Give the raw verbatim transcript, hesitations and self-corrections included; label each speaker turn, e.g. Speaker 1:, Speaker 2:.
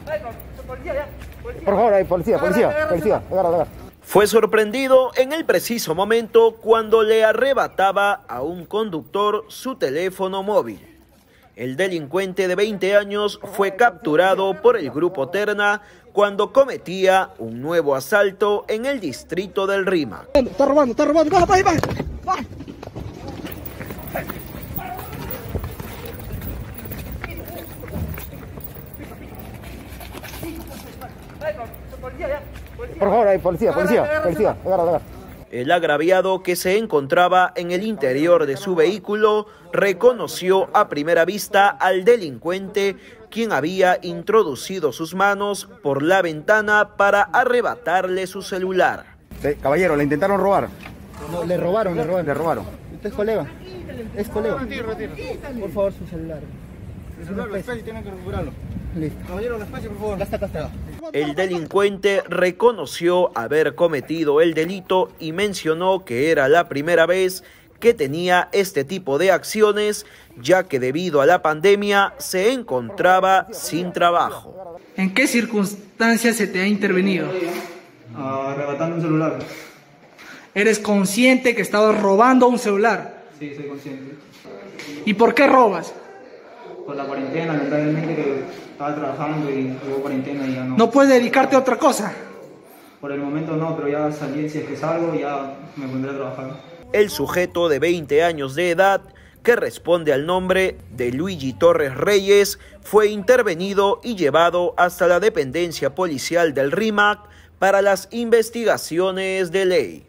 Speaker 1: Por favor, ahí, policía, policía, policía, agarra, agarra.
Speaker 2: Fue sorprendido en el preciso momento cuando le arrebataba a un conductor su teléfono móvil. El delincuente de veinte años fue capturado por el Grupo Terna cuando cometía un nuevo asalto en el distrito del Rímac.
Speaker 1: Está robando, está robando, ¡va, va, va! ¡Va! Por favor, ahí, policía, policía, policía, agarra, agarra.
Speaker 2: El agraviado, que se encontraba en el interior de su vehículo, reconoció a primera vista al delincuente, quien había introducido sus manos por la ventana para arrebatarle su celular.
Speaker 1: Sí, caballero, le intentaron robar. No, le robaron, le robaron. Le robaron. ¿Usted es colega? ¿Es colega? Retiro, retiro. Por favor, su celular. El celular, la especie, tienen que recuperarlo. Listo. Caballero, la especie, por favor. Ya está, ya está.
Speaker 2: El delincuente reconoció haber cometido el delito y mencionó que era la primera vez que tenía este tipo de acciones, ya que debido a la pandemia se encontraba sin trabajo.
Speaker 3: ¿En qué circunstancias se te ha intervenido?
Speaker 4: Uh, arrebatando un celular.
Speaker 3: ¿Eres consciente que estabas robando un celular?
Speaker 4: Sí, soy consciente.
Speaker 3: ¿Y por qué robas?
Speaker 4: Por la cuarentena, lamentablemente, que estaba trabajando y hubo cuarentena y ya no.
Speaker 3: ¿No puedes dedicarte a otra cosa?
Speaker 4: Por el momento no, pero ya salí, si es que salgo, ya me pondré a trabajar.
Speaker 2: El sujeto de veinte años de edad, que responde al nombre de Luigi Torres Reyes, fue intervenido y llevado hasta la dependencia policial del Rímac para las investigaciones de ley.